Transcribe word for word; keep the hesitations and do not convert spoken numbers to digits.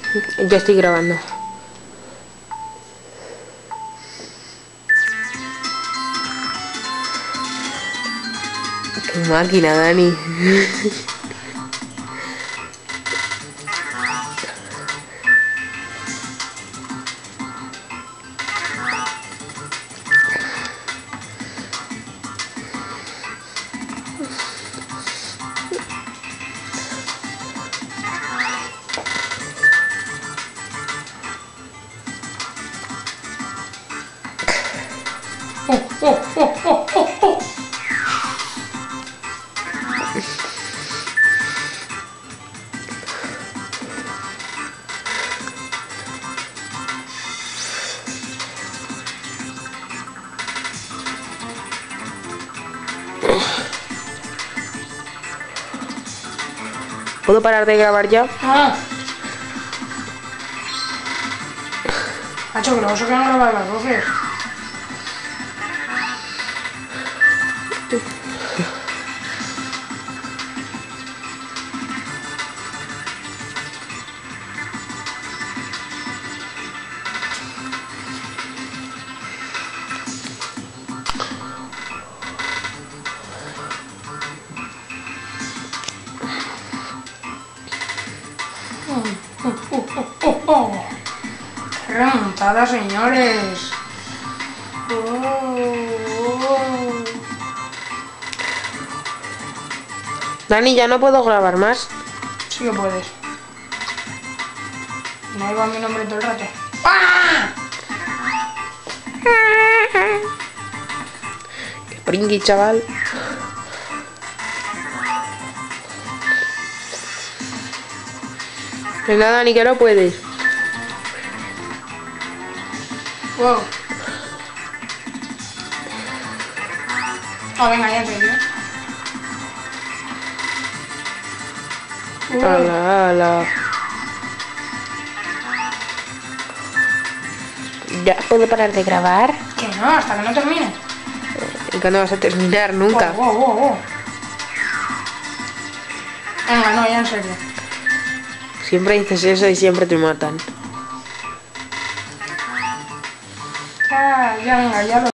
Ya estoy grabando. Qué máquina, Dani. Oh, oh, oh, oh, oh, oh. ¿Puedo parar de grabar ya? Ah. Macho, que luego se quedan grabar las voces. Oh, oh, oh, oh, oh. ¡Qué remontada, señores! Oh, oh. Dani, ya no puedo grabar más. Sí que puedes. No oigo mi nombre todo el rato. ¡Ah! Qué pringui, chaval. Venga, Dani, que no puedes. Wow. Ah, venga, ya en serio. Uh. Ala, ala. ¿Ya puedo parar de grabar? Que no, hasta que no termine. ¿Y cuándo vas a terminar? Nunca. Wow, wow, wow, wow. Venga, no, ya en serio. Siempre dices eso y siempre te matan. Ah, ya, venga, ya lo